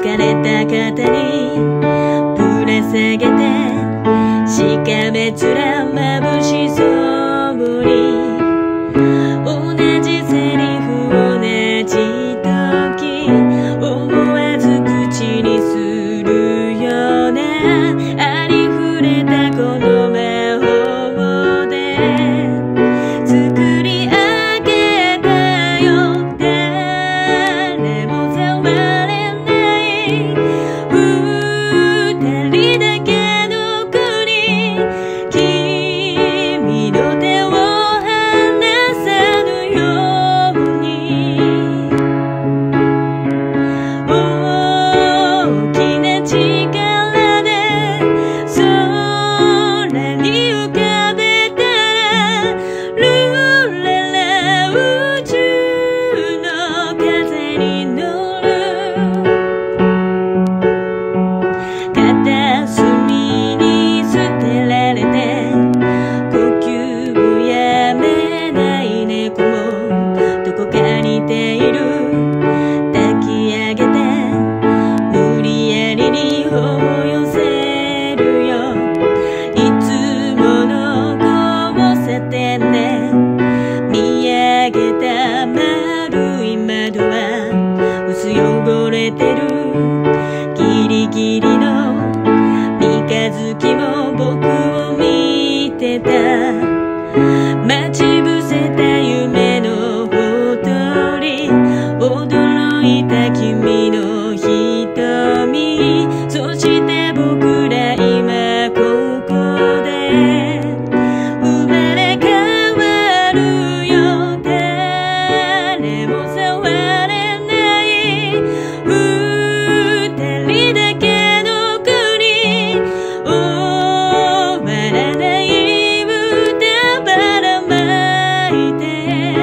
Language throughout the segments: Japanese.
疲れた肩にぶら下げてしかめ面眩しそうに同じセリフ同じ時思わず口にするようなありふれたこの魔法で作り上げたよ誰も触れない二人だけの国君の手を離さぬように大きな力で空に浮かべたらルーララ宇宙の風に乗る片隅に捨てられて呼吸をやめない猫もどこか似ている抱き上げて無理やりに頬を寄せるよいつもの交差点で見上げた丸い窓は薄汚れてるギリギリの三日月も僕を見てた待ち伏せた夢のほとり驚いた君の瞳そして僕ら今ここで生まれ変わるよ誰も触れない二人だけの国終わらない歌ばらまいて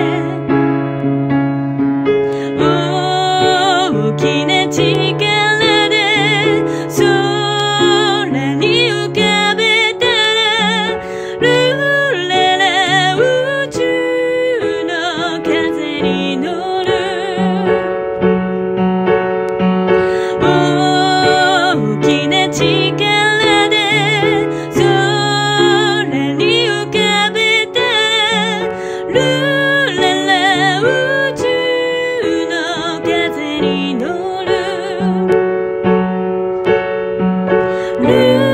大きな力で空に浮かべたらルーララ宇宙の風に乗る大きな力で空に浮かべたらルーララ宇宙の風に乗るルー